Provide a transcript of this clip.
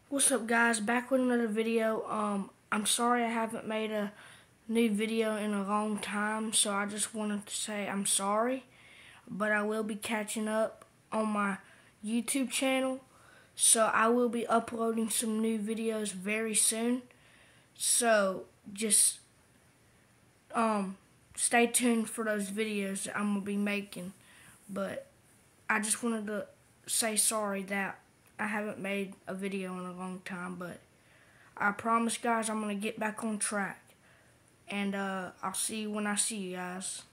What's up, guys? Back with another video. I'm sorry I haven't made a new video in a long time, so I just wanted to say I'm sorry, but I will be catching up on my YouTube channel, so I will be uploading some new videos very soon. So just stay tuned for those videos that I'm gonna be making. But I just wanted to say sorry that I haven't made a video in a long time, but I promise, guys, I'm going to get back on track. And I'll see you when I see you guys.